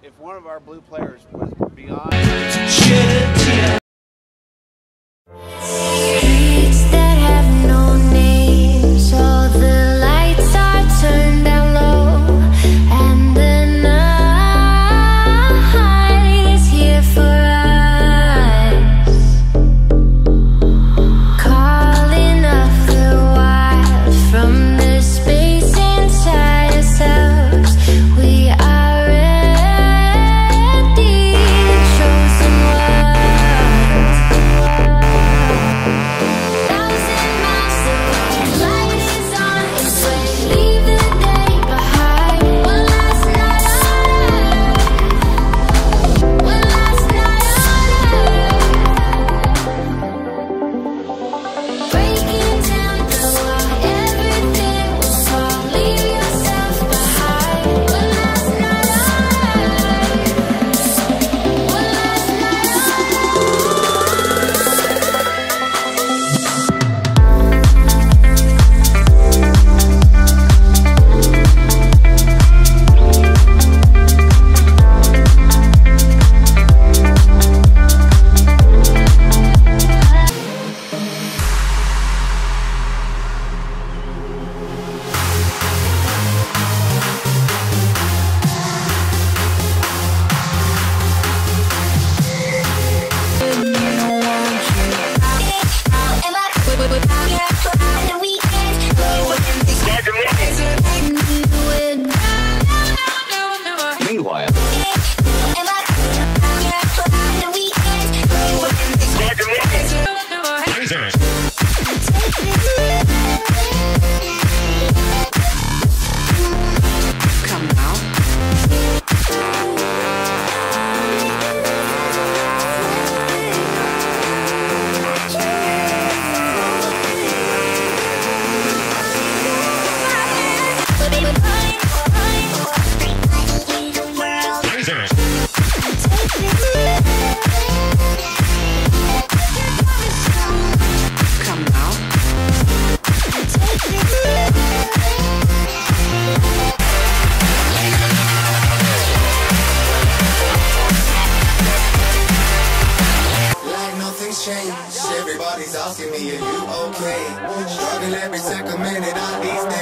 if one of our blue players was beyond. Streets that have no names, all the lights are turned down low, and the night is here for us, calling up the wild from the space inside ourselves. We are ready, the chosen ones. Thousand miles away, light is on its way. Leave the day behind. One last night on earth. One last night on earth. Breaking down the wall, everything will fall. Leave yourself behind. One last night on earth. One last night on Meanwhile, come now. Come now. Like nothing's changed. Everybody's asking me, are you okay? Struggling every second minute, I these